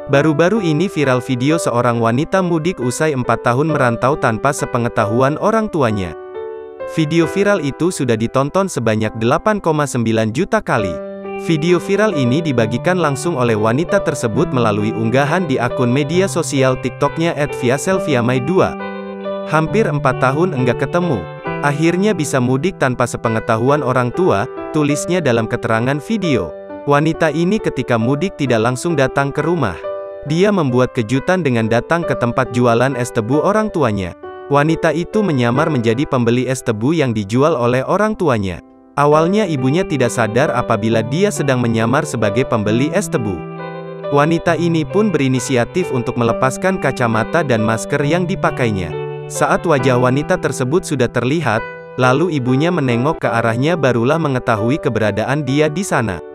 Baru-baru ini viral video seorang wanita mudik usai 4 tahun merantau tanpa sepengetahuan orang tuanya. Video viral itu sudah ditonton sebanyak 8,9 juta kali. Video viral ini dibagikan langsung oleh wanita tersebut melalui unggahan di akun media sosial TikToknya @viaselviamai2. Hampir 4 tahun enggak ketemu. Akhirnya bisa mudik tanpa sepengetahuan orang tua, tulisnya dalam keterangan video. Wanita ini ketika mudik tidak langsung datang ke rumah. Dia membuat kejutan dengan datang ke tempat jualan es tebu orang tuanya. Wanita itu menyamar menjadi pembeli es tebu yang dijual oleh orang tuanya. Awalnya ibunya tidak sadar apabila dia sedang menyamar sebagai pembeli es tebu. Wanita ini pun berinisiatif untuk melepaskan kacamata dan masker yang dipakainya. Saat wajah wanita tersebut sudah terlihat, lalu ibunya menengok ke arahnya barulah mengetahui keberadaan dia di sana.